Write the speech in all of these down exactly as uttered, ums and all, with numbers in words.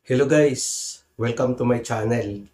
Hello guys! Welcome to my channel.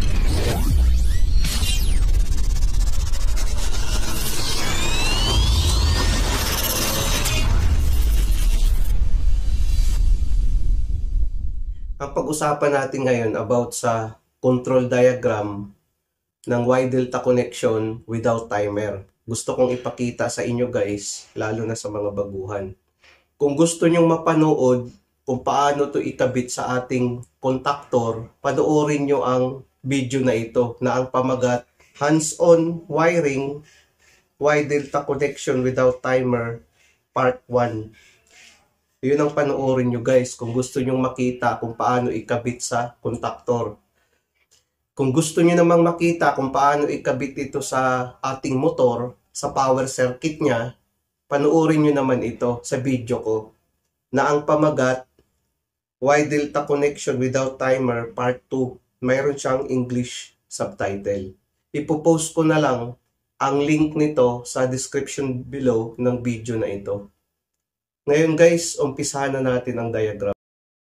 Ang pag-usapan natin ngayon about sa control diagram ng Y-delta connection without timer. Gusto kong ipakita sa inyo guys, lalo na sa mga baguhan. Kung gusto nyong mapanood kung paano to ikabit sa ating contactor, panoorin nyo ang video na ito na ang pamagat hands-on wiring Y-delta connection without timer part one. Yun ang panoorin nyo guys kung gusto nyong makita kung paano ikabit sa contactor. Kung gusto nyo namang makita kung paano ikabit ito sa ating motor, sa power circuit niya, panoorin nyo naman ito sa video ko na ang pamagat Y-delta connection without timer part two. Mayroon siyang English subtitle. Ipopost ko na lang ang link nito sa description below ng video na ito. Ngayon guys, umpisahan na natin ang diagram.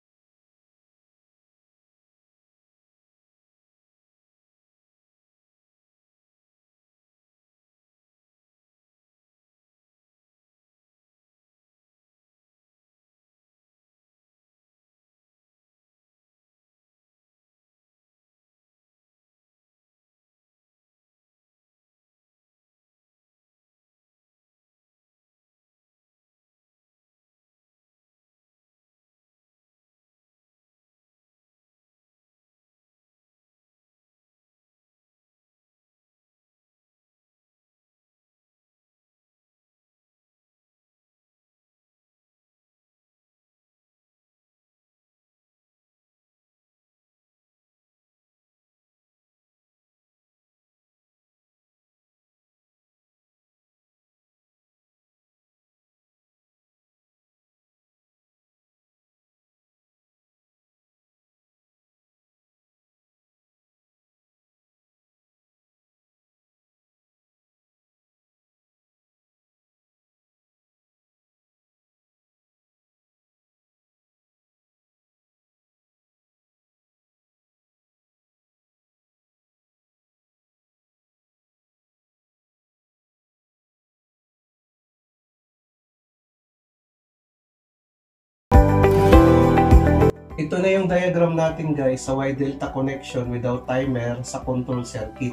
Ito na yung diagram natin guys sa Y-delta connection without timer sa control circuit.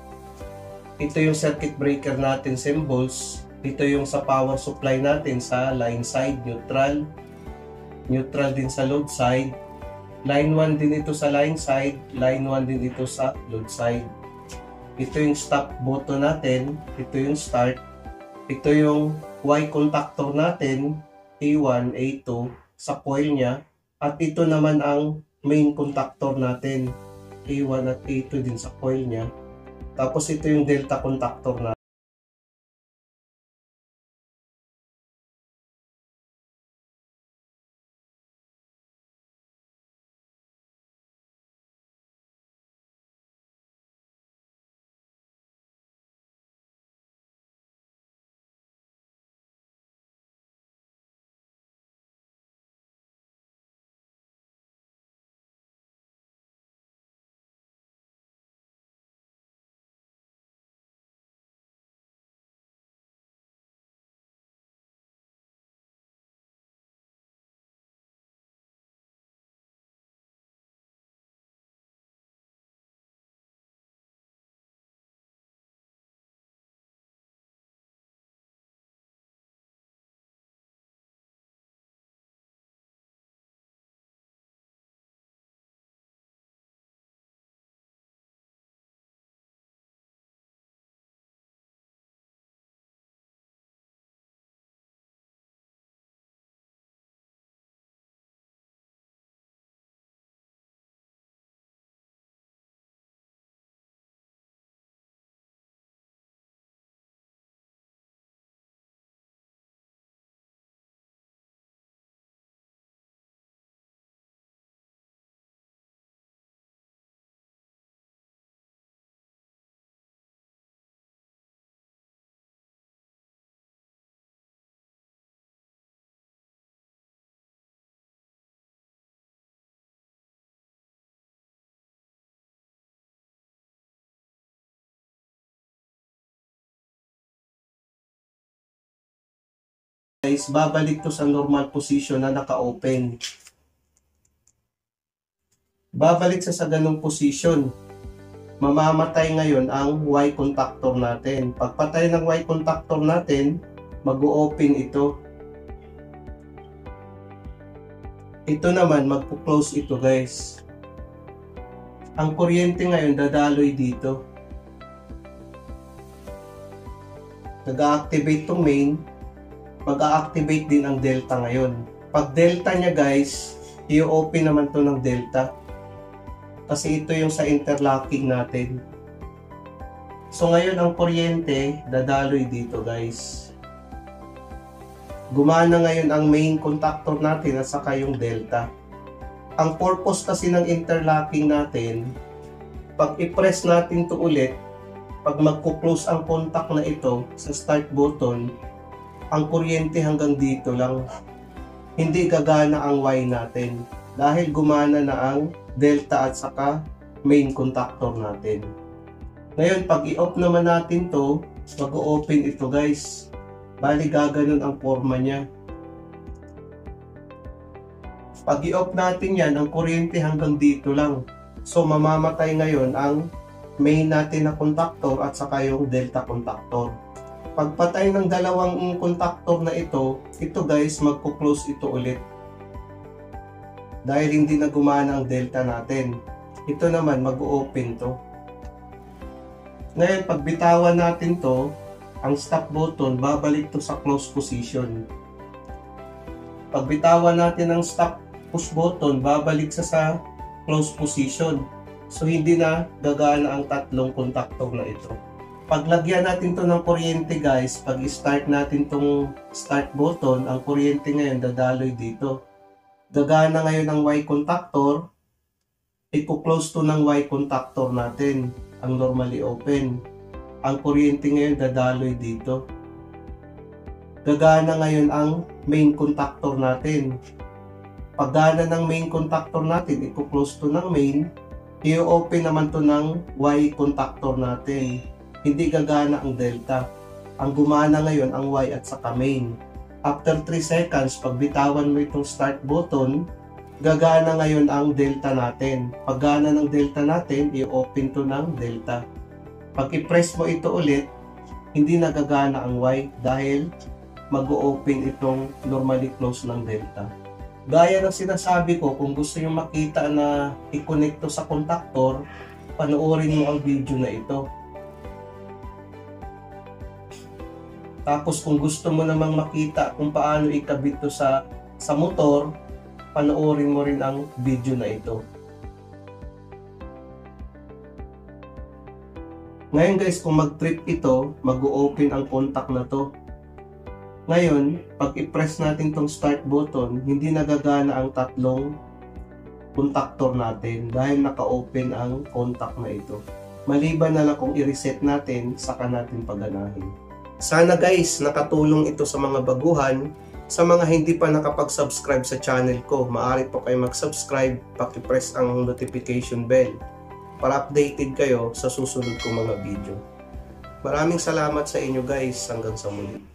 Ito yung circuit breaker natin symbols. Ito yung sa power supply natin sa line side, neutral. Neutral din sa load side. Line one din ito sa line side. Line one din ito sa load side. Ito yung stop button natin. Ito yung start. Ito yung Y contactor natin. A one, A two sa coil niya. At ito naman ang main contactor natin, A one at A two din sa coil niya. Tapos ito yung delta contactor natin. guys, babalik to sa normal position na naka-open. Babalik sa sa ganung position. Mamamatay ngayon ang Y contactor natin. Pagpatay ng Y contactor natin, mag-o-open ito. Ito naman, magpo-close ito guys. Ang kuryente ngayon dadaloy dito. Nag-a-activate itong main, mag-a-activate din ang delta ngayon. Pag delta niya guys, i-open naman to ng delta. Kasi ito yung sa interlocking natin. So ngayon ang kuryente, dadaloy dito guys. Gumana ngayon ang main contactor natin at saka yung delta. Ang purpose kasi ng interlocking natin, pag i-press natin to ulit, pag magko-close ang contact na ito sa start button, ang kuryente hanggang dito lang. Hindi gagana ang Y natin dahil gumana na ang delta at saka main contactor natin. Ngayon, pag i-off naman natin to, mag-o-open ito guys. Bali gaganon ang forma niya. Pag i-off natin yan, ang kuryente hanggang dito lang. So mamamatay ngayon ang main natin na contactor at saka yung delta contactor. Pagpatay ng dalawang contactor na ito, ito guys, magpo-close ito ulit. Dahil hindi na gumana ang delta natin. Ito naman, mag-open to. Ngayon, pag bitawan natin to, ang stop button, babalik to sa close position. Pag bitawan natin ang stop push button, babalik sa sa close position. So, hindi na gagana ang tatlong contactor na ito. Paglagyan natin to ng kuryente guys, pag i-start natin tong start button, ang kuryente ngayon dadaloy dito. Gagana ngayon ang Y contactor, i-close to ng Y contactor natin, ang normally open. Ang kuryente ngayon dadaloy dito. Gagana ngayon ang main contactor natin. Paggana ng main contactor natin, i-close to ng main, i-open naman to ng Y contactor natin. Hindi gagana ang delta. Ang gumana ngayon ang Y at saka main. After three seconds, pag bitawan mo itong start button, gagana ngayon ang delta natin. Pag gana ng delta natin, i-open to ng delta. Pag i-press mo ito ulit, hindi na gagana ang Y dahil mag-o-open itong normally close ng delta. Gaya ng sinasabi ko, kung gusto nyo makita na i-connect to sa contactor, panoorin mo ang video na ito. Tapos kung gusto mo namang makita kung paano ikabit to sa, sa motor, panoorin mo rin ang video na ito. Ngayon guys, kung mag-trip ito, mag-o-open ang contact na to. Ngayon, pag i-press natin tong start button, hindi nagagana ang tatlong contactor natin dahil naka-open ang contact na ito. Maliban na lang kung i-reset natin, saka natin paganahin. Sana guys, nakatulong ito sa mga baguhan. Sa mga hindi pa nakapag-subscribe sa channel ko, maaari po kayo mag-subscribe, paki-press ang notification bell para updated kayo sa susunod kong mga video. Maraming salamat sa inyo guys, hanggang sa muli.